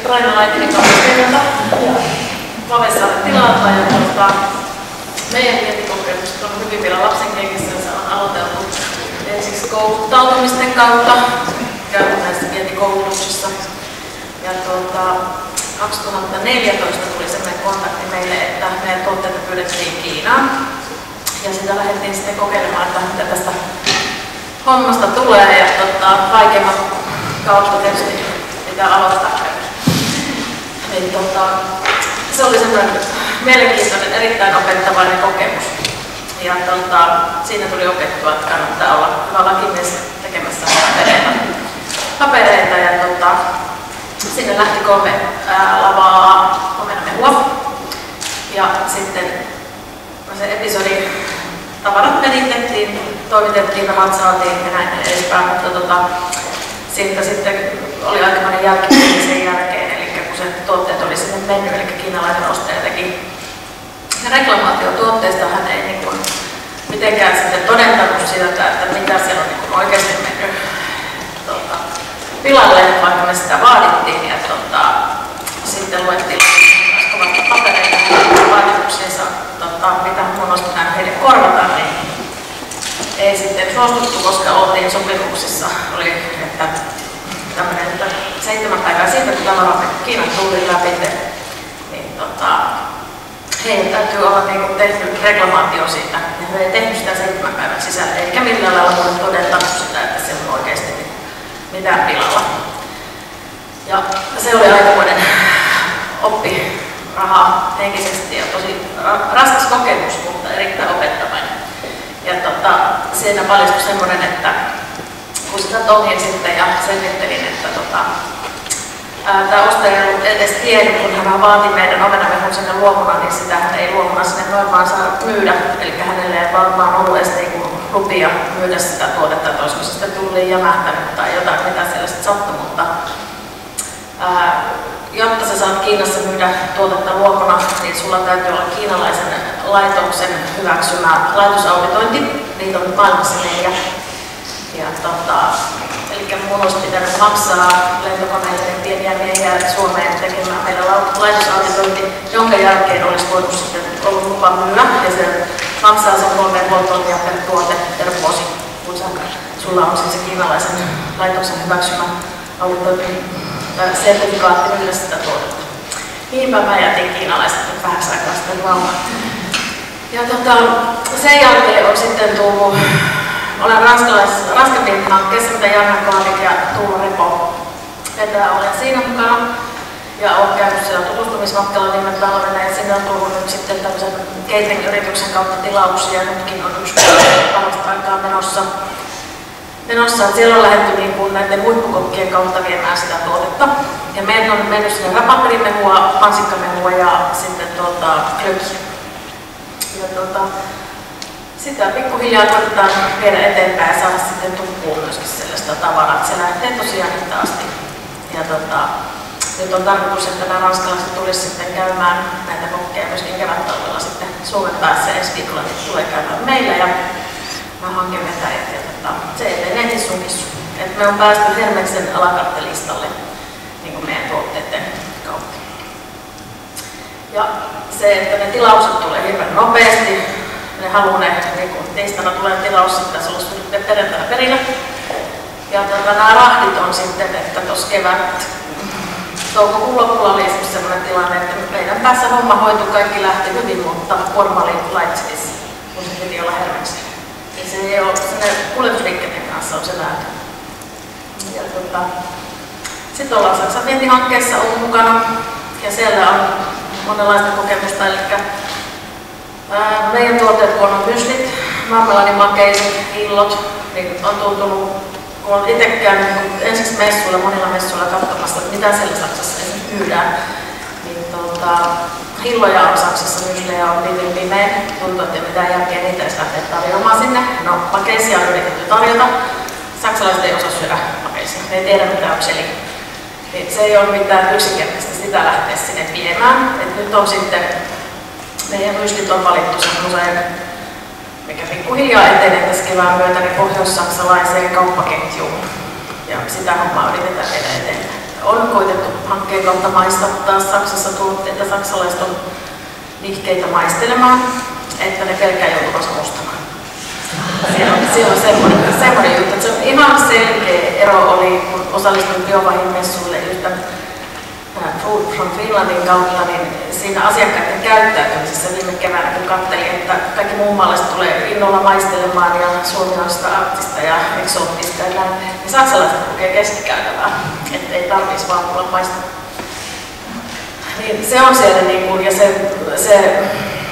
Raina Laitinen kanssa ja Vavessa tilataan ja meidän vientikokemus on hyvin vielä lapsen kengissä ja se on aloiteltu ensiksi kouluttautumisten kautta, käynyt näissä vientikoulutuksissa. Ja 2014 tuli sellainen kontakti meille, että meidän tuotteita pyydettiin Kiinaan. Ja sitä lähdettiin sitten kokeilemaan, että mitä tästä hommasta tulee. Ja vaikeimman kautta tietysti pitää aloittaa. Niin, se oli sellainen mielenkiintoinen, erittäin opettavainen kokemus. Ja siinä tuli opettua, että kannattaa olla hyvä lakimies tekemässä papereita. Ja sinne lähti 3 lavaa omenamehua. Ja sitten se episodi tavarat penitettiin, toimitettiin, rahat saatiin ja näin edespäin. Mutta siitä sitten oli aikamoinen jälkeen sen jälkeen. Eli kun se tuotteet oli sinne mennyt, eli kiinalainen ostaja teki reklamaatio tuotteesta, hän ei niin kuin mitenkään sitten todentanut siltä, että mitä siellä on niin kuin oikeasti mennyt pilalle, vaikka me sitä vaadittiin. Ja sitten luettiin kovasti papereita ja vaatimuksiinsa, mitä mun olisi pitänyt heille korvata, niin ei sitten suostuttu, koska oltiin sopimuksissa. Oli, että tämmöinen 7 päivää siitä, kun tavara Kiinan tuli läpi, niin heidän täytyy olla niin tehty reklamaatio siitä. Ja he ei tehnyt sitä 7 päivän sisällä, eikä millään lailla mulle todentanut sitä, että se on oikeasti mitään pilalla. Ja se oli aikamoinen oppiraha henkisesti ja tosi raskas kokemus, mutta erittäin opettavainen. Ja siinä paljastui semmoinen, että kun sitä tohin sitten ja selvittelin, että tämä ostaja ei ollut edes tiennyt, kun hän vaati meidän omenamehun sinne luomuna, niin sitä hän ei luomuna sinne noin vaan saa myydä. Eli hänelle ei vaan ollut edes lupia myydä sitä tuotetta, että olisiko se sitten tulliin jämähtänyt tai jotain, mitä siellä sitten sattui. Mutta jotta sä saat Kiinassa myydä tuotetta luomuna, niin sulla täytyy olla kiinalaisen laitoksen hyväksymä laitosauditointi. Niitä on maailmassa 4. Ja eli mun olisi pitänyt maksaa lentokoneille pieniä miehiä Suomeen tekemään meidän laitosauditointi, jonka jälkeen olisi voinut sitten ollut lupa myydä. Ja se maksaa sen 3,5 tonnia per tuote per vuosi, kun sulla on siis se kiinalaisen laitoksen hyväksymä auditointi sertifikaatti myydä sitä tuotetta. Niinpä mä jätin kiinalaiset vähäksi aikaa sitten vaumaan. Ja sen jälkeen on sitten tullut, olen Ranskan vientihankkeessa, mitä Janne Kaadik ja Tuula Repo vetää, olen siinä mukana. Ja olen käynyt siellä tutustumismatkalla viime talvena ja sinne on tullut nyt sitten tämmöisen catering-yrityksen kautta tilauksia. Nytkin on yksi parasta aikaa menossa. Siellä on lähdetty niin kuin näiden huippukokkien kautta viemään sitä tuotetta. Ja meillä on mennyt sinne rapaperimehua, mansikkamehua ja sitten glögiä. Ja sitä pikkuhiljaa koitetaan viedä eteenpäin ja saada sitten tukkuun myöskin sellaista tavaraa, että se lähtee tosiaan hitaasti. Ja nyt on tarkoitus, että nämä ranskalaiset tulisi sitten käymään näitä kokkeja myöskin kevättalvella sitten Suomen päässä ensi viikolla, niin tulee käymään meillä ja mä hankevetäjät ja se etenee hissun. Et me on päästy Hermeksen alakarttelistalle niin kuin meidän tuotteiden kautta. Ja se, että ne tilaukset tulee hirveän nopeasti, ne haluaa niin tiistaina tulee tilaus, sitten se olisi nyt perjantaina perillä. Ja nämä rahdit on sitten, että tuossa toukokuun lopulla oli sellainen tilanne, että meidän päässä homma hoitui, kaikki lähti hyvin, mutta formaali laitsis, kun se piti olla Hermeksen. Se ei ole, kuljetusliikkeiden kanssa on se vääntö. Sitten ollaan Saksan vientihankkeessa ollut mukana ja siellä on monenlaista kokemusta. Eli meidän tuotteet, kun on myslit, marmeladinmakeiset, hillot, niin on tuntunut, kun olen itse käynyt ensiksi messuilla, monilla messuilla katsomassa, että mitä siellä Saksassa esimerkiksi myydään. Niin hilloja on Saksassa, myslejä on hyvin pimeä. Tuntuu, että mitään jälkeen niitä ei lähteä tarjoamaan sinne. No, makeisia on yritetty tarjota. Saksalaiset ei osaa syödä makeisia. Ne ei tiedä mitä on chili. Niin se ei ole mitään yksinkertaisesti sitä lähteä sinne viemään. Et nyt on sitten, meidän myslit on valittu semmoiseen, mikä pikkuhiljaa etenee tässä kevään myötä, niin pohjois-saksalaiseen kauppaketjuun. Ja sitä hommaa yritetään viedä eteenpäin. on koitettu hankkeen kautta maistattaa Saksassa tuotteita, saksalaiset on nihkeitä maistelemaan, että ne pelkää joutuvansa ostamaan. Siellä on semmoinen juttu, että se on ihan selkeä ero oli, kun osallistuin Biovahin messuille yhtä Food from Finlandin kautta, niin siinä asiakkaiden käyttäytymisessä viime keväänä, kun katselin, että kaikki muun maalaiset tulee innolla maistelemaan ja suomalaisista arktista ja eksoottista ja näin, niin saksalaiset lukee keskikäytävää, että ei tarvitsisi vaan tulla maistamaan. Niin se on siellä, niin kuin, ja se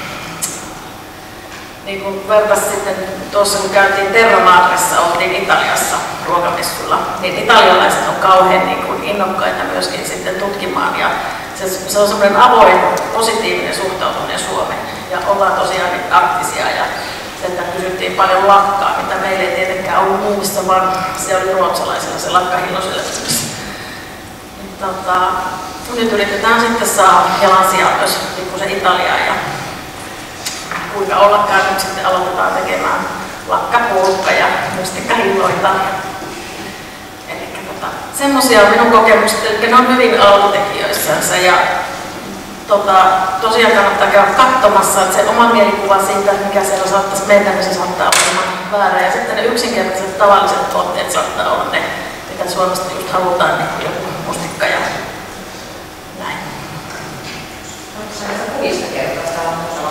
niin kuin vertaisi sitten tuossa, kun käytiin Terra Madressa, oltiin Italiassa ruokamessuilla, niin italialaiset on kauhean niin kuin innokkaita myöskin sitten tutkimaan. Ja se on semmoinen avoin, positiivinen suhtautuminen Suomeen. Ja ollaan tosiaan arktisia ja sieltä kysyttiin paljon lakkaa, mitä meillä ei tietenkään ollut muumissa, vaan se oli ruotsalaisilla se lakkahilloselle. Nyt yritetään sitten saada jalansijaa myös pikkusen Italiaan ja kuinka ollakaan nyt sitten aloitetaan tekemään lakkapulkka ja mustikkahilloita. Eli semmosia on minun kokemukset, eli ne on hyvin alkutekijöissänsä ja tosiaan kannattaa käydä katsomassa, että se oma mielikuva siitä, mikä siellä saattaisi mennä, niin se saattaa olla väärä. Ja sitten ne yksinkertaiset tavalliset tuotteet saattaa olla ne, mitä Suomesta just halutaan, niin joku mustikka ja näin. Onko se näistä kuvista kertoa täällä musalla?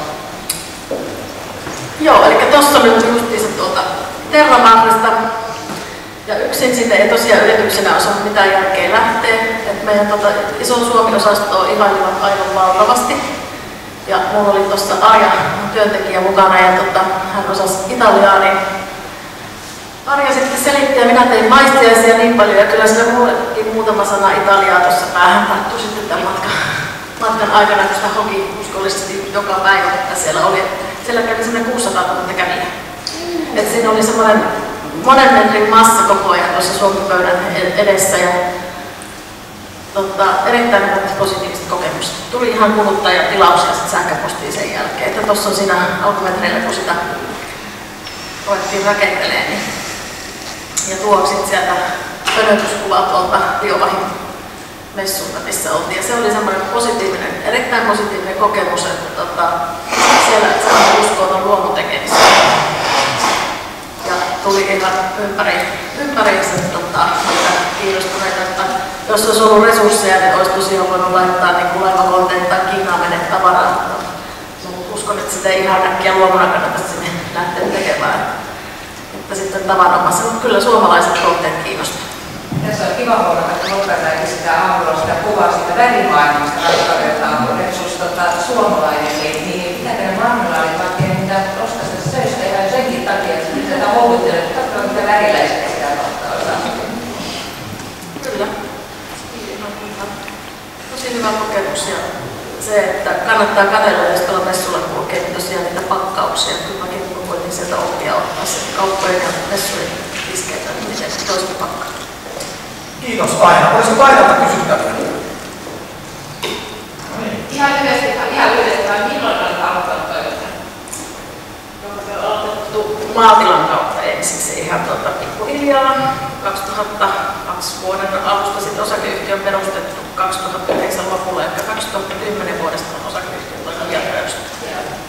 Joo, eli tuossa on justiinsa Terra Madresta. Ja yksin sinne ei tosiaan yrityksenä osaa mitään järkeä lähteä. Et meidän iso Suomi-osastoa ihailivat aivan valtavasti. Ja mulla oli tuossa Arja työntekijä mukana ja hän osasi italiaa, niin Arja sitten selitti ja minä tein maistiaisia niin paljon. Ja kyllä sillä mullekin muutama sana italiaa tuossa päähän tarttui sitten tämän matkan aikana, kun sitä hoki uskollisesti joka päivä, että siellä oli. Siellä kävi semmoinen 600 000 kävijää. Et siinä oli semmoinen monen metrin massa koko ajan tuossa Suomi-pöydän edessä ja erittäin positiivista kokemusta. Tuli ihan kuluttajatilauksia sähköpostiin sen jälkeen, että tuossa on siinä alkumetreillä, kun sitä ruvettiin rakentelemaan. Niin. Ja tuo sitten sieltä pönötyskuva tuolta Biovahin messulta, missä oltiin. Ja se oli semmoinen positiivinen, erittäin positiivinen kokemus, että siellä saa uskoa tuon luomutekemiseen. Ja tuli ihan ympäriinsä kiinnostuneita, että jos olisi ollut resursseja, niin olisi tosiaan voinut laittaa niin laivakonteita tai Kiinaan mene tavaraa. Uskon, että sitä ei ihan äkkiä luomuna kannata sinne lähteä tekemään. Että sitten tavanomaisesti, mutta kyllä suomalaiset tuotteet kiinnostavat. Tässä on kiva huomata, että Nokkatäiti sitä aamulla sitä kuvaa siitä värimaailmasta rakkaudeltaan, kun Repsus suomalainen, niin pitääkö ne marmelaalit vaikka mitä roskasta söistä ihan senkin takia, että nyt tätä houkuttelee, että katsotaan mitä väriläisiä sitä ottaa osaa. Kyllä. Tosi hyvä kokemus ja se, että kannattaa katsella, jos tuolla messulla kulkee, niin tosiaan niitä pakkauksia. Kyllä mäkin voitin sieltä oppia ottaa sen kauppojen ja messujen tiskeitä, niin miten se toiset pakkaa. Kiitos Aina. Olisiko Ainalta kysyttävää? Ihan lyhyesti vain milloin on alkanut toiminta? On aloitettu maatilan kautta ensiksi ihan pikkuhiljaa 2002 vuoden alusta, sitten osakeyhtiö on perustettu 2009 lopulla, ja 2010 vuodesta on osakeyhtiö vielä perustettu.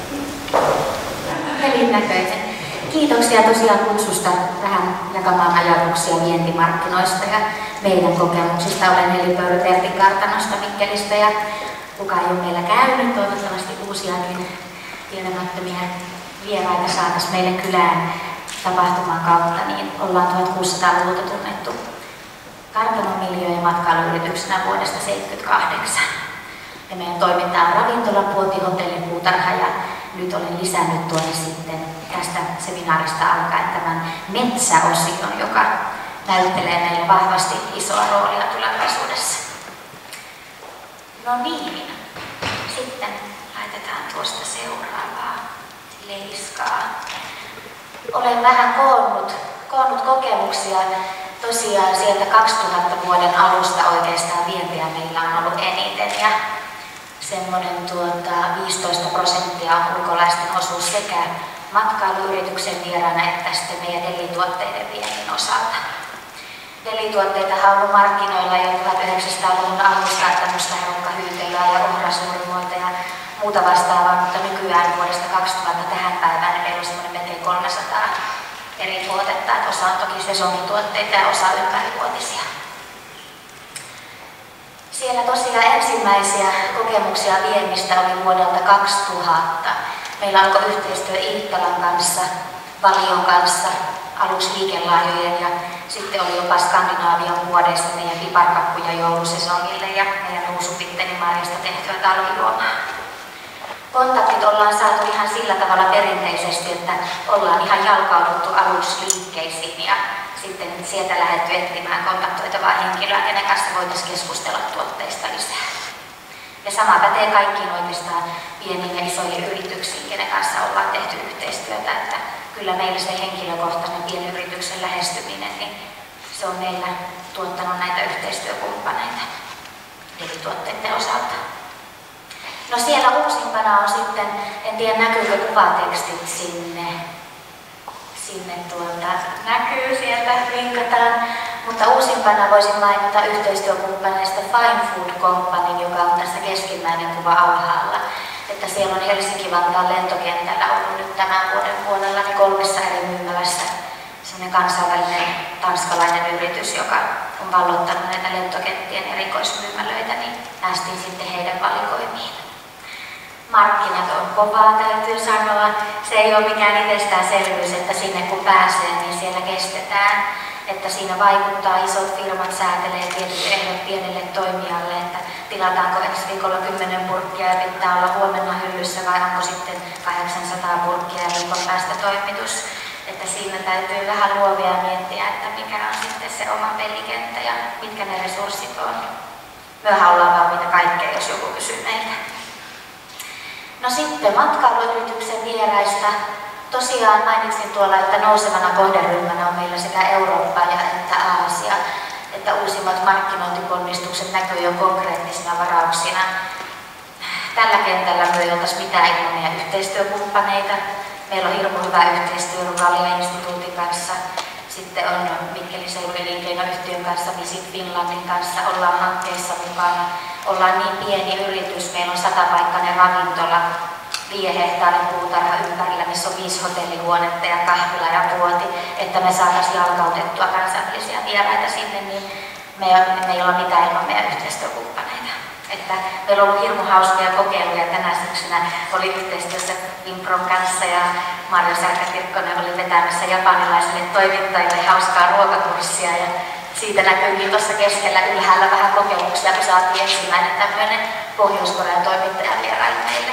Elin-näköinen. Kiitoksia tosiaan kutsusta tähän jakamaan ajatuksia vientimarkkinoista ja meidän kokemuksista. Olen Heli Pöyrö Tertin-kartanosta Mikkelistä ja kuka ei ole meillä käynyt, toivottavasti uusiakin tietämättömiä vieraita saataisiin meille kylään tapahtuman kautta, niin ollaan 1600-luvulta tunnettu kartanomiljöön ja matkailuyrityksenä vuodesta 1978. Ja meidän toiminta on ravintola, puoti, hotelli, puutarha ja nyt olen lisännyt tuonne sitten tästä seminaarista alkaen tämän metsäosion, joka näyttelee meille vahvasti isoa roolia tulevaisuudessa. No niin, sitten laitetaan tuosta seuraavaa leiskaa. Olen vähän koonnut kokemuksia. Tosiaan sieltä 2000 vuoden alusta oikeastaan vientiä meillä on ollut eniten ja semmoinen 15% on ulkolaisten osuus sekä matkailuyrityksen vieraana että sitten meidän eri tuotteiden viennin osalta. Nelituotteita on ollut markkinoilla jo 1900-luvun alusta, tämmöistä runkahyytelöä ja ohrasuurimoita ja muuta vastaavaa, mutta nykyään vuodesta 2000 tähän päivään niin meillä on semmoinen melkein 300 eri tuotetta, että osa on toki sesonkituotteita ja osa ympärivuotisia. Siellä tosiaan ensimmäisiä kokemuksia viennistä oli vuodelta 2000. Meillä alkoi yhteistyö Iittalan kanssa, Valion kanssa, aluksi liikelaajojen ja sitten oli jopa Skandinaavian vuodessa meidän piparkakkuja joulusesongille ja meidän ruusupittenimarjasta tehtyä talvijuomaa. Kontaktit ollaan saatu ihan sillä tavalla perinteisesti, että ollaan ihan jalkauduttu alusliikkeisiin ja sitten sieltä lähdetty etsimään kontaktoitavaa henkilöä, kenen kanssa voitaisiin keskustella tuotteista lisää. Ja sama pätee kaikkiin oikeastaan pieniin ja isoihin yrityksiin, kenen kanssa ollaan tehty yhteistyötä, että kyllä meillä se henkilökohtainen pienyrityksen lähestyminen, niin se on meillä tuottanut näitä yhteistyökumppaneita eri tuotteiden osalta. No siellä uusimpana on sitten, en tiedä näkyykö kuvatekstit sinne näkyy sieltä, linkataan, mutta uusimpana voisin mainita yhteistyökumppaneista Fine Food Company, joka on tässä keskimmäinen kuva alhaalla. Että siellä on Helsinki-Vantaan lentokentällä ollut nyt tämän vuoden puolella niin 3 eri myymälässä sellainen kansainvälinen tanskalainen yritys, joka on vallottanut näitä lentokenttien erikoismyymälöitä, niin päästiin sitten heidän valikoimiin. Markkinat on kovaa, täytyy sanoa. Se ei ole mikään itsestäänselvyys, että sinne kun pääsee, niin siellä kestetään. Että siinä vaikuttaa, isot firmat säätelee tietyt ehdot pienelle toimijalle, että tilataanko ensi viikolla 10 purkkia ja pitää olla huomenna hyllyssä vai onko sitten 800 purkkia ja viikon päästä toimitus. Että siinä täytyy vähän luovia miettiä, että mikä on sitten se oma pelikenttä ja mitkä ne resurssit on. Mehän ollaan valmiita kaikkea, jos joku kysyy meiltä. No sitten matkailuyrityksen vieraista. Tosiaan mainitsin tuolla, että nousevana kohderyhmänä on meillä sekä Eurooppa ja että Aasia, että uusimmat markkinointiponnistukset näkyy jo konkreettisina varauksina. Tällä kentällä me ei oltaisi mitään ilman meidän yhteistyökumppaneita. Meillä on hirmu hyvä yhteistyö Ruralia-instituutin kanssa. Sitten on Mikkelin seudun elinkeinoyhtiön kanssa, Visit Finlandin kanssa, ollaan hankkeissa mukana. Ollaan niin pieni yritys, meillä on 100-paikkainen ravintola, 5 hehtaarin puutarha ympärillä, missä on 5 hotellihuonetta ja kahvila ja puoti, että me saataisiin jalkautettua kansainvälisiä vieraita sinne, niin me ei ole mitään ilman meidän yhteistyökumppaneita. Että meillä on ollut hirmu hauskoja kokeiluja tänä syksynä. Oli yhteistyössä Vimpron kanssa ja Marjo Särkä-Kirkkonen oli vetämässä japanilaisille toimittajille hauskaa ruokakurssia. Ja siitä näkyykin tuossa keskellä ylhäällä vähän kokemuksia, kun saatiin ensimmäinen tämmöinen Pohjois-Korean toimittaja vieraille meille.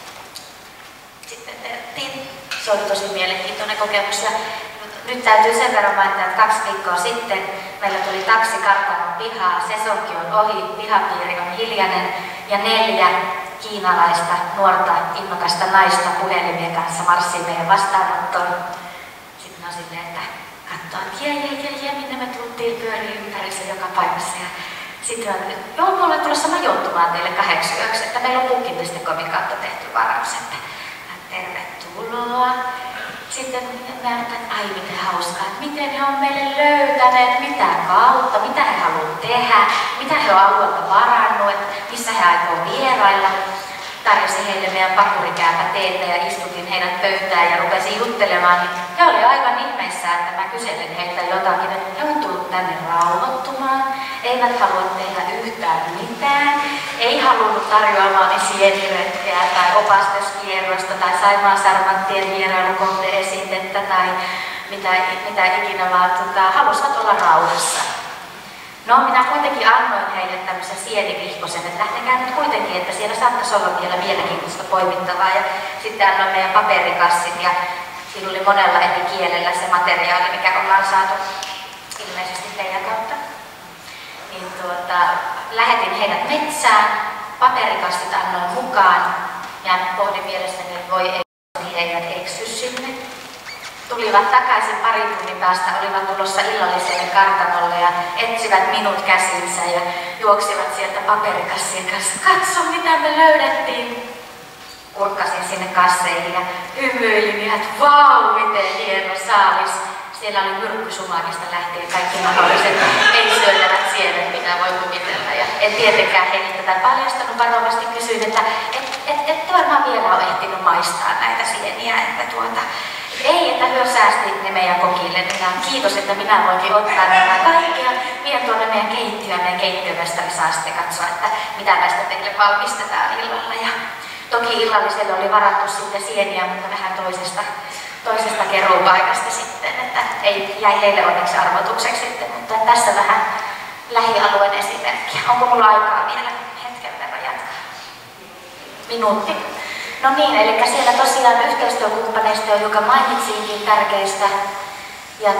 Sitten tehtiin. Se oli tosi mielenkiintoinen kokemus. Ja nyt täytyy sen verran mainita, että 2 viikkoa sitten meillä tuli taksi kartanon pihaa, sesonki on ohi, pihapiiri on hiljainen ja 4 kiinalaista nuorta innokasta naista puhelimien kanssa marssii meidän vastaanottoon. Sitten on silleen, että katsoo, että jee, minne me tultiin pyöriin ympärissä joka paikassa. Ja sitten on, että joo, me ollaan tulossa majoittumaan teille 8 yöksi, että meillä on Booking.comin kautta tehty varaus, että tervetuloa. Sitten mä ajattelin, että ai miten hauskaa, että miten he on meille löytäneet, mitä kautta, mitä he haluavat tehdä, mitä he on alueelta varannut, että missä he aikoo vierailla. Tarjosin heille meidän pakurikääpä teetä ja istutin heidän pöytään ja rupesin juttelemaan. Niin he oli aivan ihmeissään, että mä kyselin heiltä jotakin, että he on tullut tänne rauhoittumaan, eivät halua tehdä yhtään mitään, ei halunnut tarjoamaan sieniretkeä tai opastuskierrosta tai Saimaan Sarmanttien vierailukohde-esitettä tai mitä ikinä vaan halusivat olla rauhassa. No, minä kuitenkin annoin heille tämmöisen sienivihkosen, että lähtekää nyt kuitenkin, että siellä saattaisi olla vielä mielenkiintoista poimittavaa. Ja sitten annoin meidän paperikassit ja siinä oli monella eri kielellä se materiaali, mikä ollaan saatu ilmeisesti teidän kautta. Niin lähetin heidät metsään, paperikassit annoin mukaan ja pohdin mielessäni, että voi ei, he eivät eksy sinne. Tulivat takaisin parin tunnin päästä, olivat tulossa illalliselle kartanolle ja etsivät minut käsinsä ja juoksivat sieltä paperikassien kanssa. Katso mitä me löydettiin! Kurkkasin sinne kasseihin ja hymyilin ja että vau, miten hieno saalis. siellä oli myrkkysumakista lähtien kaikki mahdolliset ei-syötävät sienet, mitä voi kuvitella. Ja en tietenkään heille tätä paljastanut, varovasti kysyin, että ette varmaan vielä ole ehtinyt maistaa näitä sieniä, että ei, että hyö säästi ne meidän kokille. Kiitos, että minä voinkin ottaa nämä kaikki ja vien tuonne meidän keittiöön. Meidän keittiömestari saa sitten katsoa, että mitä näistä teille valmistetaan illalla. Ja toki illalliselle oli varattu sitten sieniä, mutta vähän toisesta keruupaikasta sitten, että ei jäi heille onneksi arvotukseksi sitten. Mutta tässä vähän lähialueen esimerkkiä. Onko mulla aikaa vielä hetken verran jatkaa? Minuutti. No niin, eli siellä tosiaan yhteistyökumppaneista, joka mainitsinkin tärkeistä. Ja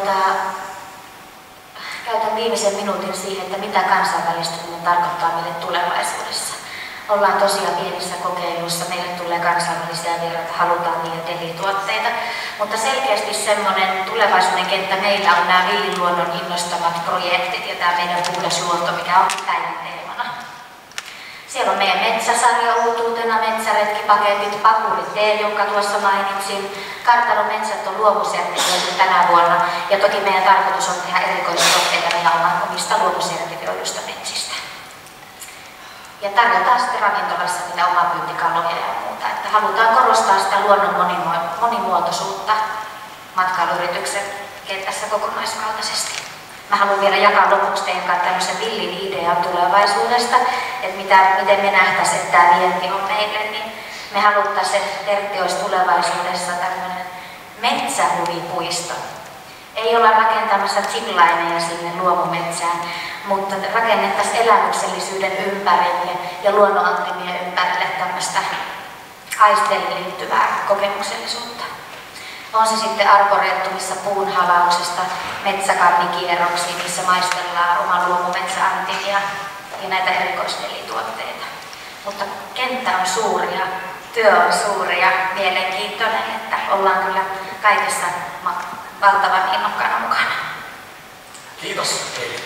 käytän viimeisen minuutin siihen, että mitä kansainvälistyminen tarkoittaa meille tulevaisuudessa. Ollaan tosiaan pienissä kokeiluissa, meille tulee kansainvälisiä vieraita, halutaan niitä delituotteita. Mutta selkeästi semmoinen tulevaisuuden kenttä meillä on nämä villiluonnon innostamat projektit ja tämä meidän puhdas luonto, mikä on päivän teemana. Siellä on meidän metsäsarja uutuutena, metsäretkipaketit, Pakuri-tee, jonka tuossa mainitsin. Kartanon metsät on luomusertifioitu tänä vuonna ja toki meidän tarkoitus on tehdä erikoistuotteita meidän omista luomusertifioidusta metsistä. Ja tarjotaan sitten ravintolassa niitä omapyyntikaloja ja muuta. Että halutaan korostaa sitä luonnon monimuotoisuutta matkailuyrityksen kentässä kokonaisvaltaisesti. Mä haluan vielä jakaa lopuksi teidän kanssa tämmöisen villin idean tulevaisuudesta, että miten me nähtäisiin, että tämä vienti on meille, niin me haluttaisiin, että Tertti olisi tulevaisuudessa tämmöinen metsähuvipuisto. Ei olla rakentamassa ziplineja sinne luomumetsään, mutta rakennettaisiin elämyksellisyyden ympärille ja luonnonantimien ympärille tämmöistä aisteille liittyvää kokemuksellisuutta. On se sitten arboretumissa puun halauksesta metsäkarnikierroksiin, missä maistellaan oma luomumetsäantin ja näitä erikoisdelituotteita. Mutta kenttä on suuri ja työ on suuri ja mielenkiintoinen, että ollaan kyllä kaikessa valtavan innokkaana mukana. Kiitos.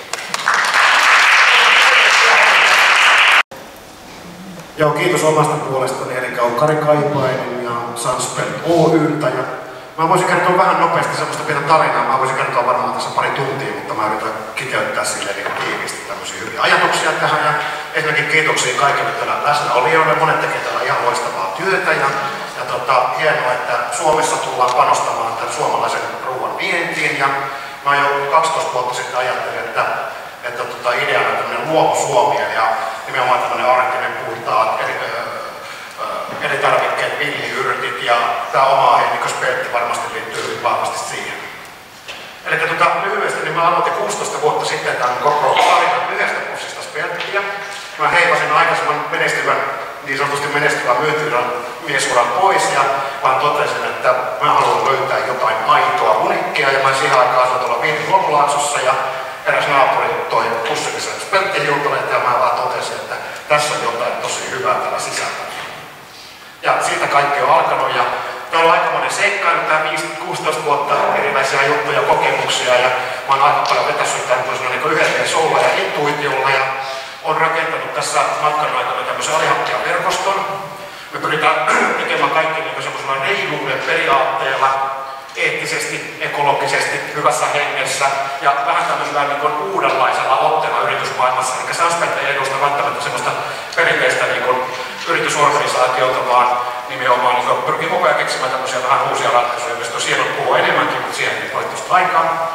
Joo, kiitos omasta puolestani, eli olen Kari Kaipainen ja Sunspelt Oy:ltä. Mä voisin kertoa vähän nopeasti semmoista pientä tarinaa. Mä voisin kertoa varmaan tässä pari tuntia, mutta mä yritän kiteyttää silleen niin tiivisti tämmöisiä hyviä ajatuksia tähän. Ja ensinnäkin kiitoksia kaikille täällä läsnäolijoille. Monet tekee täällä ihan loistavaa työtä. Ja hienoa, että Suomessa tullaan panostamaan tämän suomalaisen ruoan vientiin. Ja mä jo 12 vuotta sitten ajattelin, että ideana on tämmöinen luomu-Suomi ja nimenomaan tämmöinen arkinen puhtaat elintarvikkeet, villiyrtit ja tämä oma aihe, niin Speltti varmasti liittyy hyvin vahvasti siihen. Eli lyhyesti, niin mä aloitin 16 vuotta sitten tämän koko tarinan yhdestä pussista Spelttiä. Mä heivasin aikaisemman niin sanotusti menestyvän miesuran pois ja vaan totesin, että mä haluan löytää jotain aitoa unikkia ja mä siihen aikaan asuin tuolla Viitin-Loppulaaksossa ja eräs naapuri toi pussillisen Speltti-hiutaleet ja mä vaan totesin, että tässä on jotain tosi hyvää tällä sisällä. Ja siitä kaikki on alkanut ja täällä on aikamoinen seikkailu, tää 16 vuotta erilaisia juttuja, kokemuksia ja mä oon aika paljon vetässyt tämmöisenä niin yhdellä soulla ja intuitiolla ja on rakentanut tässä matkan aikana tämmöisen alihankkijaverkoston. Me pyritään tekemään kaikki niin semmoisella reiluuden periaatteella, eettisesti, ekologisesti, hyvässä hengessä ja vähän tämmöisellä niin uudenlaisella otteella yritysmaailmassa. Eli Sunspelt ei edusta välttämättä semmoista perinteistä niin yritysorganisaatiota, vaan nimenomaan niin pyrkii koko ajan keksimään tämmöisiä vähän uusia ratkaisuja, joista on hienot puhua enemmänkin, mutta siihen ei voi tuosta aikaa.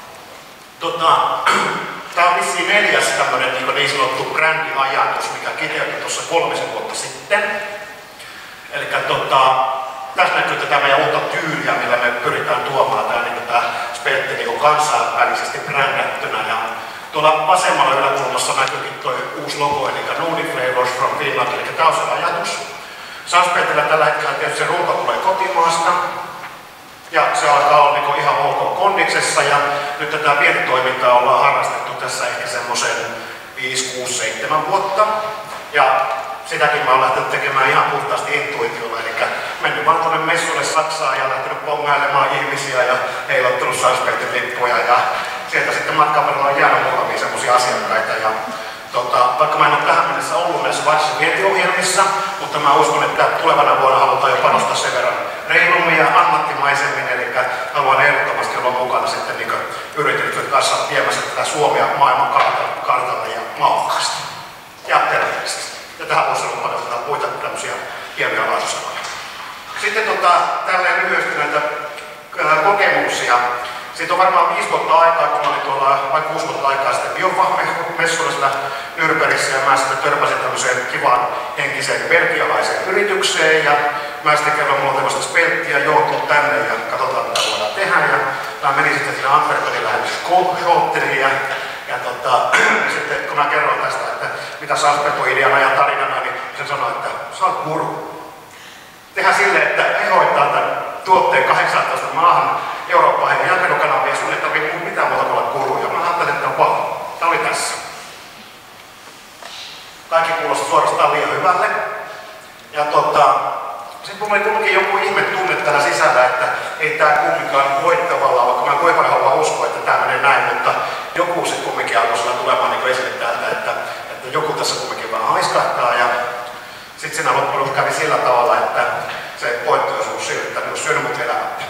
Tämä on vissiin 4. tämmöinen niin sanottu brändiajatus, mikä kiteytyi tuossa 3 vuotta sitten. Eli tässä näkyy tätä meidän uutta tyyliä, millä me pyritään tuomaan tämä Speltti niin kansainvälisesti brändättynä. Ja tuolla vasemmalla yläkulmassa näkyykin tuo uusi logo, eli Nudi Flavors from Finland, eli tämä on se ajatus. Sunspeltillä tällä hetkellä tietysti se runko tulee kotimaasta. Ja se alkaa olla niin ihan ok kondiksessa ja nyt tätä vientitoimintaa ollaan harrastettu tässä ehkä semmoisen 5, 6, 7 vuotta. Ja sitäkin mä oon lähtenyt tekemään ihan puhtaasti intuitiolla, eli mennyt vaan tuonne messuille Saksaan ja lähtenyt pongailemaan ihmisiä ja heilottanut Sunspeltin lippuja ja sieltä sitten matkan varrella on jäänyt muutamia semmosia asiakkaita ja vaikka mä en ole tähän mennessä ollut näissä varsinaisissa vientiohjelmissa, mutta mä uskon, että tulevana vuonna halutaan jo panostaa sen verran reilummin ja ammattimaisemmin, eli haluan ehdottomasti olla mukana sitten niin yritysten kanssa viemässä tätä Suomea maailman kartalle ja maukkaasti ja terveellisesti. Ja tähän voisi olla paljon muita tämmöisiä hienoja lausuja. Sitten tälleen lyhyesti näitä kokemuksia. Siitä on varmaan 5 vuotta aikaa, kun mä olin tuolla, vai 6 vuotta aikaa sitten BioFach-messuilla siellä Nürnbergissä, ja mä sitten törmäsin tämmöiseen kivaan henkiseen belgialaiseen yritykseen, ja mä sitten kerron, mulla on tämmöistä spelttiä, joutuu tänne ja katsotaan mitä voidaan tehdä, ja mä menin sitten siinä Antwerpenin lähdössä Schotteliin, ja sitten kun mä kerron tästä, että mitä Salzburg-ideana ja tarinana, niin se sanoi, että sä oot guru. Tehdään silleen, että he hoitaa tämän tuotteen 18 maahan Eurooppaan ja jakelukanavia, sun ei tarvitse mitään muuta kuin olla guru. Ja mä ajattelin, että vau, tää oli tässä. Kaikki kuulosti suorastaan liian hyvälle. Ja sitten mulla oli kuitenkin joku ihme tunne täällä sisällä, että ei tää kumminkaan voi tavallaan, vaikka mä kuinka haluan uskoa, että tää menee näin, mutta joku sitten kumminkin alkoi sillä tulemaan niin esille täältä, että joku tässä kumminkin vähän haiskahtaa. Ja sitten siinä loppujen kävi sillä tavalla, että se voittoisuus siirtyi, että ne olisi syönyt mut elämättä.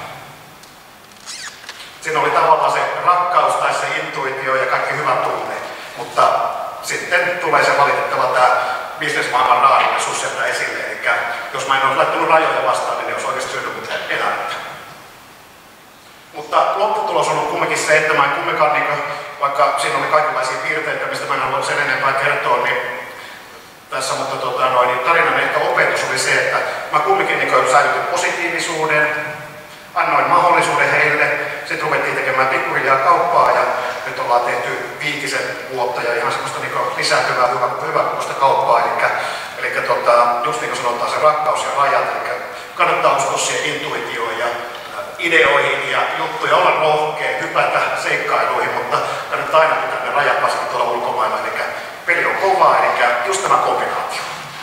Siinä oli tavallaan se rakkaus tai se intuitio ja kaikki hyvä tunne, mutta sitten tulee se valitettava tämä bisnesmaailman raadillisuus sieltä esille. Eli jos mä en olisi laittanut rajoja vastaan, niin ne olisi oikeasti syönyt mut elämättä. Mutta lopputulos on ollut kumminkin se, että mä en kumminkaan, vaikka siinä oli kaikenlaisia piirteitä, mistä mä en halua sen enempää kertoa, niin tässä, mutta tarinan ehkä opetus oli se, että mä kumminkin säilytin positiivisuuden, annoin mahdollisuuden heille, sitten ruvettiin tekemään pikkuhiljaa kauppaa ja nyt ollaan tehty 5 vuotta ja ihan semmoista lisääntyvää hyväkuusta kauppaa, eli just niin kuin sanotaan se rakkaus ja rajat, eli kannattaa uskoa siihen intuitioon ja ideoihin ja juttuja, olla rohkea, hypätä seikkailuihin, mutta kannattaa aina pitää ne rajat varsinkin tuolla ulkomailla, eli peli on kovaa, eli just tämä kombinaatio.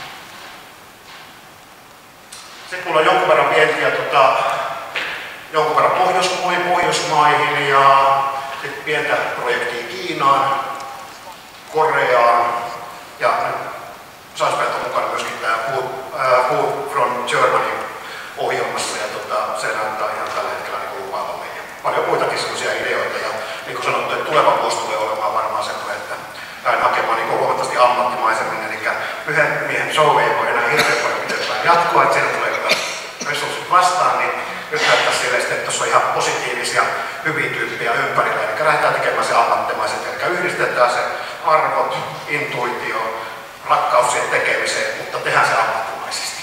Sitten mulla on jonkun verran vientiä jonkun verran Pohjoismaihin ja sitten pientä projektia Kiinaan, Koreaan ja Salzburg on mukana myöskin tämä Food from Germany ohjelmassa ja se näyttää ihan tällä hetkellä lupaavalle. Paljon muitakin sellaisia ideoita ja niin kuin sanottu, että tuleva vuosi tulee olemaan varmaan semmoinen, että lähden hakemaan huomattavasti ammattimaisemmin, eli yhden miehen show ei voi enää hirveän paljon pitempään jatkoa, että siellä tulee resurssit vastaan, niin nyt näyttää silleen, että tuossa on ihan positiivisia, hyviä tyyppejä ympärillä, eli lähdetään tekemään se ammattimaiset, eli yhdistetään se arvot, intuitio, rakkaus siihen tekemiseen, mutta tehdään se ammattimaisesti.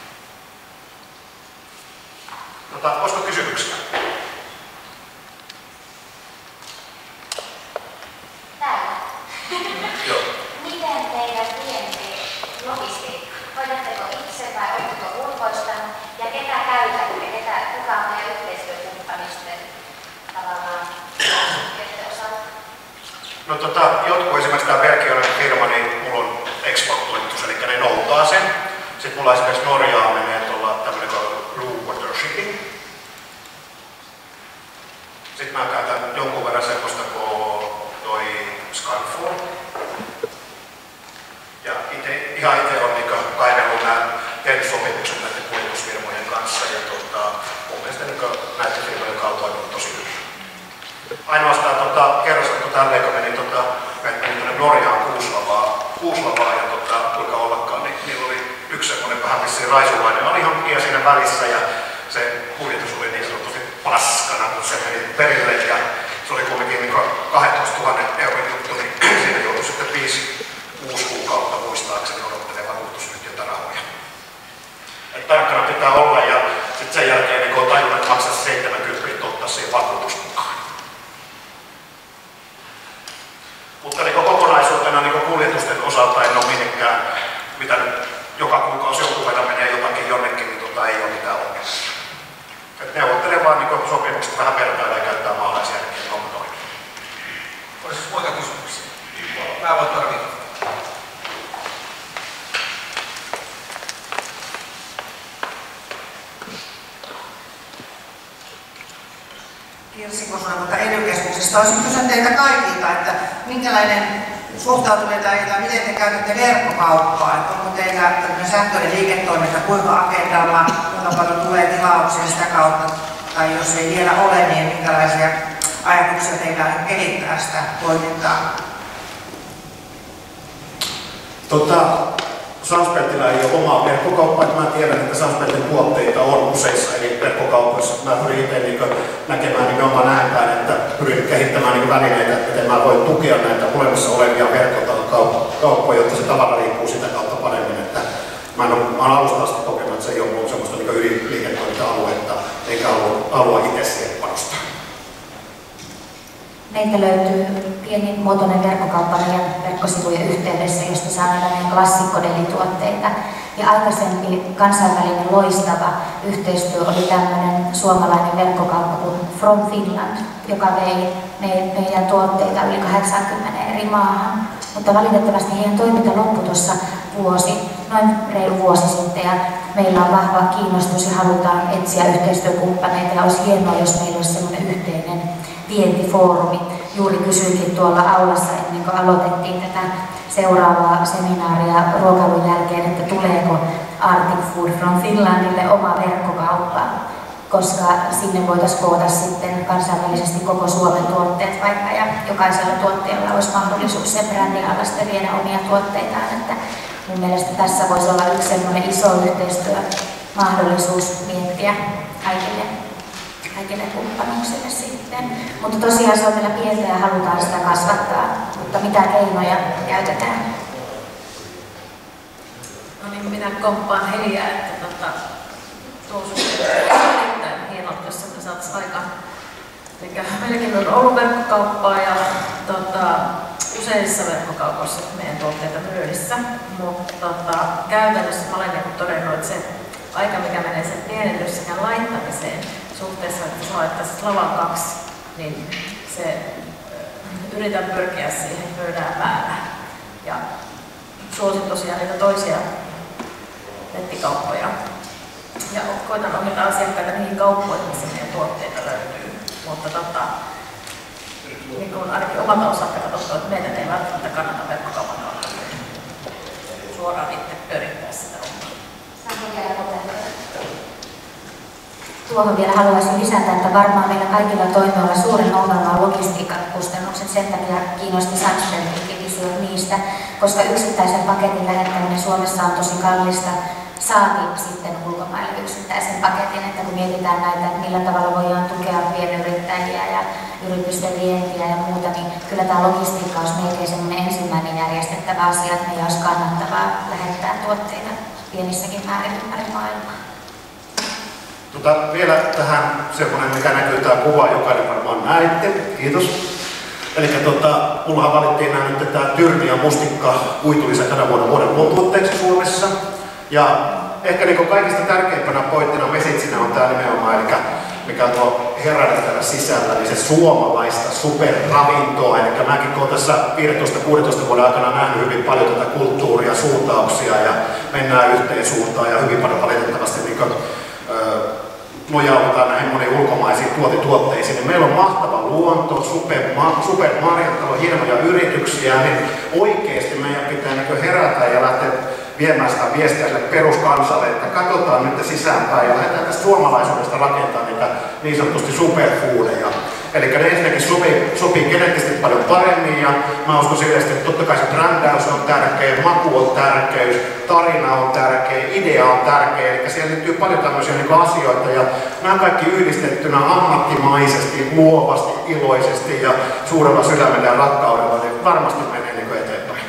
Olisiko kysymyksiä? Täällä. Joo. Miten teidän vienti logistiikka? Hoidatteko itse vai oletteko ulkoistanut? Ja ketä käytätte? Kuka on meidän yhteistyökumppanisten tavallaan osalta? No jotkut esimerkiksi tämä belgialainen firma, niin mulla on export-toimitus, eli ne noutaa sen. Sitten mulla esimerkiksi Norjaan menee tuolla tämmöinen Blue Water Shipping. Sitten mä käytän jonkun verran semmoista kuin toi Skyfall. Ja ihan itse on kaivellut nämä tehnyt sopimukset näiden kuljetusfirmojen kanssa ja mun mielestä näiden firmojen kautta on toiminut tosi hyvin. Ainoastaan kerrasta kun tälleen kun meni tuonne Norjaan Kuuslavaa ja kuinka ollakaan, niin niillä oli yksi semmoinen vähän vissiin raisulainen alihankkija siinä välissä ja se kuljetus oli niin sanotusti paskana, kun se meni perille ja se oli kuitenkin 12 000 euron juttu, niin siinä joutui sitten 5-6 kuukautta muistaakseni odottelemaan vakuutusyhtiötä rahoja. Et tarkkana pitää olla ja sitten sen jälkeen niin kun on tajunnut, että maksaa 70 ottaa siihen vakuutus mukaan. Mutta niin kokonaisuutena niin kuljetusten osalta en ole mihinkään, mitä nyt joka kuukausi jonkun verran menee jotakin jonnekin, niin ei ole mitään ongelmia. Neuvottelee vaan niin sopimukset vähän vertailla ja käyttää maalaisjärkeä, niin on noin. Olisi muita kysymyksiä? Mä voin tarvita. Kirsi Kosonen, mutta EDY-keskuksesta olisin kysynyt teiltä kaikilta, että minkälainen suhtautuminen tai miten te käytätte verkkokauppaa? Onko teillä sähköinen liiketoiminta, kuinka agendalla, kuinka paljon tulee tilauksia sitä kautta? Tai jos ei vielä ole, niin minkälaisia ajatuksia teillä kehittää sitä toimintaa? Sunspeltillä ei ole omaa verkkokauppaa, että mä tiedän, että Sunspeltin tuotteita on useissa eri verkkokaupoissa. Mä pyrin itse näkemään nimenomaan näin päin, että pyrin kehittämään välineitä, miten mä voin tukea näitä olemassa olevia verkkokauppoja, jotta se tavara liikkuu sitä kautta paremmin. Että mä oon alusta asti kokenut, että se ei ole ollut semmoista ydinliiketoiminta-aluetta, eikä halua itse siihen panostaa. Meiltä löytyy pienimuotoinen verkkokauppa meidän verkkosivujen yhteydessä, josta saa näitä klassikkodelituotteita. Ja aikaisempi kansainvälinen loistava yhteistyö oli tämmöinen suomalainen verkkokauppa kuin From Finland, joka vei meidän tuotteita yli 80 eri maahan. Mutta valitettavasti heidän toiminta loppui tuossa noin reilu vuosi sitten, ja meillä on vahva kiinnostus ja halutaan etsiä yhteistyökumppaneita, ja olisi hienoa, jos meillä olisi semmoinen yhteinen vientifoorumi. Juuri kysyinkin tuolla aulassa ennen kuin aloitettiin tätä seuraavaa seminaaria ruokailun jälkeen, että tuleeko Arctic Food from Finlandille oma verkkokauppa, koska sinne voitaisiin koota sitten kansainvälisesti koko Suomen tuotteet vaikka, ja jokaisella tuotteella olisi mahdollisuus sen brändin alla sitten viedä omia tuotteitaan. Että mun mielestä tässä voisi olla yksi sellainen iso yhteistyömahdollisuus miettiä kaikille kumppanuuksille sitten. Mutta tosiaan se on meillä pientä ja halutaan sitä kasvattaa, mutta mitä keinoja käytetään? No niin, minä komppaan Heliä, että tuo suhteen on erittäin hienot, jos sieltä saataisiin aikaan. Eli meilläkin on ollut verkkokauppaa ja useissa verkkokaupoissa meidän tuotteita myynnissä, mutta käytännössä mä olen todennut, että se aika, mikä menee sen pienennyksen laittamiseen suhteessa, että sä laittaisit lavan 2, niin se yritän pyrkiä siihen pöydään päällä. Ja suosin tosiaan niitä toisia nettikauppoja. Ja koitan ohjata asiakkaita niihin kauppoihin, missä meidän tuotteita löytyy. Mutta niin kuin ainakin omalta osalta katsottu, että meidän ei välttämättä kannata verkkokaupan kautta suoraan itse pyörittää sitä hommaa. Tuohon vielä haluaisin lisätä, että varmaan meillä kaikilla toimijoilla suurin ongelma on logistiikkakustannukset. Sen takia kiinnosti Sunspeltikin kysyä niistä, koska yksittäisen paketin lähettäminen Suomessa on tosi kallista. Saati sitten ulkomaille yksittäisen paketin, että kun mietitään näitä, että millä tavalla voidaan tukea pienyrittäjiä ja yritysten vientiä ja muuta, niin kyllä tämä logistiikka olisi melkein semmoinen ensimmäinen järjestettävä asia, että meidän olisi kannattavaa lähettää tuotteita pienissäkin määrin ympäri maailmaa. Vielä tähän semmoinen, mikä näkyy tämä kuva, jokainen varmaan näitte. Kiitos. Eli mullahan valittiin nyt tämä tyrni ja mustikka kuitulisä tänä vuoden luontuotteeksi Suomessa. Ja ehkä niin kaikista tärkeimpänä pointtina mesitsinä on tämä nimenomaan, eli mikä on tuo herrainen täällä sisällä, niin se suomalaista superravintoa. Eli mäkin olen tässä 15-16 vuoden aikana nähnyt hyvin paljon tätä kulttuuria, suuntauksia ja mennään yhteen suuntaan ja hyvin paljon valitettavasti nojaudutaan näihin moniin ulkomaisiin tuotituotteisiin. Niin meillä on mahtava luonto, supermarjattalo, hienoja yrityksiä, niin oikeasti meidän pitää herätä ja lähteä viemään sitä viestiä sille peruskansalle, että katsotaan nyt sisäänpäin ja lähdetään tästä suomalaisuudesta rakentaa niitä niin sanotusti superfoodeja. Eli ne ensinnäkin sopii geneettisesti paljon paremmin, ja mä uskon yleisesti, että totta kai se brändäys on tärkeä, maku on tärkeys, tarina on tärkeä, idea on tärkeä, eli siellä liittyy paljon tämmöisiä asioita, ja nämä kaikki yhdistettynä ammattimaisesti, luovasti, iloisesti ja suurella sydämellä ja rakkaudella, niin varmasti menee eteenpäin.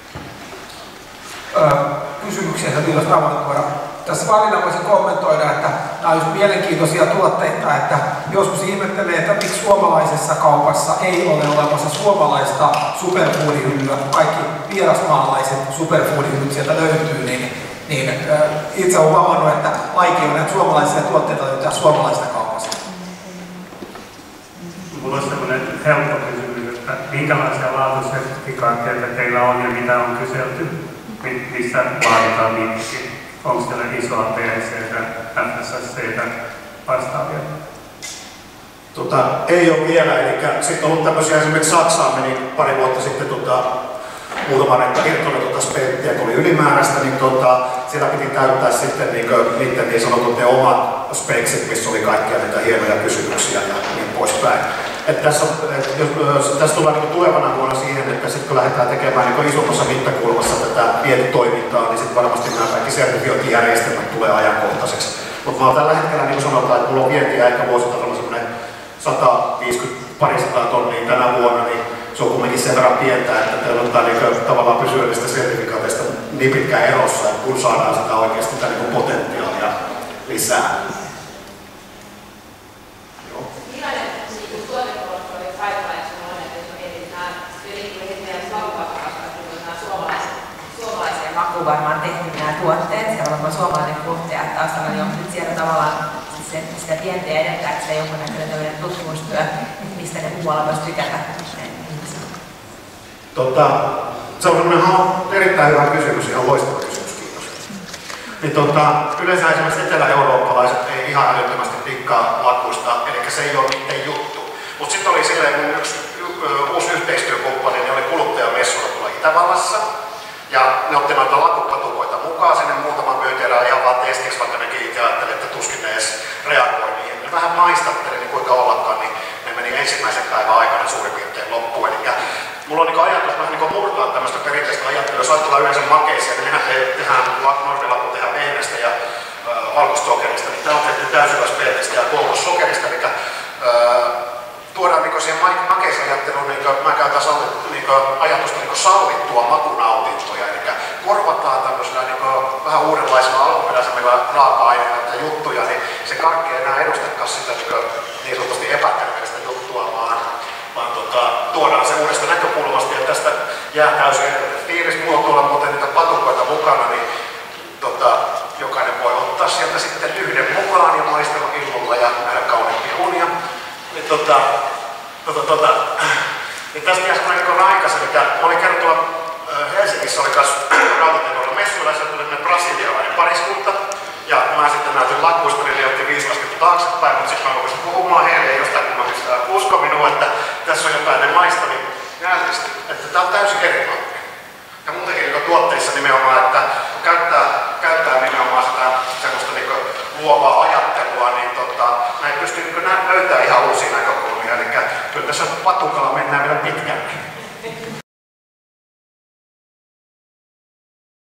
Kysymyksiä Tiilasta Avantuora. Tässä välillä voisin kommentoida, että nämä on just mielenkiintoisia tuotteita, että joskus ihmettelee, että miksi suomalaisessa kaupassa ei ole olemassa suomalaista superfoodihyllyä. Kaikki vierasmaalaiset superfoodihyllyt sieltä löytyy, niin itse olen huomannut, että vaikea on näitä suomalaisia tuotteita löytää suomalaisesta kaupasta. Minulla olisi sellainen helppo kysymys, että minkälaisia laatusertifikaatteja teillä on ja mitä on kyselty, missä vaaditaan niitäkin? Onko teillä isoa PSC:tä, FSSC:tä vastaavia? Ei ole vielä, eli sitten on ollut tämmöisiä, esimerkiksi Saksaan meni pari vuotta sitten muutama retta irtoinen spelttiä, kun oli ylimääräistä, niin siellä piti täyttää sitten niiden niin sanotut ne omat speksit, missä oli kaikkia näitä hienoja kysymyksiä ja niin poispäin. Tässä tullaan tulevana vuonna siihen, että sitten kun lähdetään tekemään isommassa mittakulmassa tätä vientitoimintaa, niin sitten varmasti nämä kaikki sertifiointijärjestelmät tulee ajankohtaiseksi. Mutta mä oon tällä hetkellä, niin kuin sanotaan, että mulla on vientiä ehkä vuositasolla semmoinen 150-200 tonnia tänä vuonna, niin se on kuitenkin sen verran pientä, että teillä niin tavallaan pysyä niistä sertifikaateista niin pitkään erossa, että kun saadaan sitä oikeasti sitä niin potentiaalia lisää. Millainen tuoteportfolio Fireline on, että jos mietitään jotenkin meidän kauppakasvatus, nämä suomalaiseen makuun varmaan tehty nämä tuotteet, ja varmaan suomalainen kuluttaja taustalla, niin onko nyt siellä tavallaan sitä vientiä edentääkseen jonkunnäköinen tämmöinen tutkimustyö, että mistä ne muualla voisi tykätä ihmisiä? Se on erittäin hyvä kysymys, ihan loistava kysymys, kiitos. Niin, yleensä esimerkiksi etelä-eurooppalaiset ei ihan älyttömästi dikkaa lakuista, eli se ei ole niiden juttu. Mutta sitten oli silleen, mun yksi uusi yhteistyökumppani, niin oli kuluttajamessuilla tuolla Itävallassa, ja ne otti noita lakupatukoita mukaan sinne muutaman myytiöllä ihan vaan testiksi, vaikka nekin itse ajatteli, että tuskin ne edes reagoi niihin. Ne vähän maistatteli, niin kuinka ollakaan, niin ne meni ensimmäisen päivän aikana suurin piirtein loppuun. Eli mulla on ajatus vähän murtaa tämmöistä perinteistä ajattelua. Jos ajatellaan yleensä makeisia, niin nehän tehdään normilaku tehdään vehnästä ja valkosokerista. Niin tämä on tehty täysiläispeltistä ja kookossokerista, eli tuodaan siihen makeisajatteluun, mä käytän ajatusta sallittua makunautintoja, eli korvataan tämmöisellä vähän uudenlaisella alkuperäisellä raaka-aineilla ja juttuja, niin se karkki ei enää edustakaan sitä niin sanotusti epäterveellistä juttua, vaan tuodaan se uudesta näkökulmasta, ja tästä jää täysin fiilis. Mulla on tuolla muuten niitä patukoita mukana, niin jokainen voi ottaa sieltä sitten yhden mukaan ja maistella illolla ja nähdä kauniimpia unia. Niin tästä jää semmoinen raikas, eli mä olin kerran tuolla Helsingissä, oli kanssa Rautateikolla messuilla, ja sieltä tuli brasilialainen pariskunta, ja mä sitten näytin lakuista, niin ne otti 5 askelta taaksepäin, mutta sitten mä rupesin puhumaan heille, ja jostain kun mä usko minua, että tässä on jotain ne maista, niin äänestä, että tää on täysin erilainen. Ja muutenkin tuotteissa nimenomaan, että käyttää nimenomaan sitä semmoista luovaa ajattelua, niin näin pystyy löytämään ihan uusia näkökulmia, eli kyllä tässä patukalla mennään vielä pitkälle.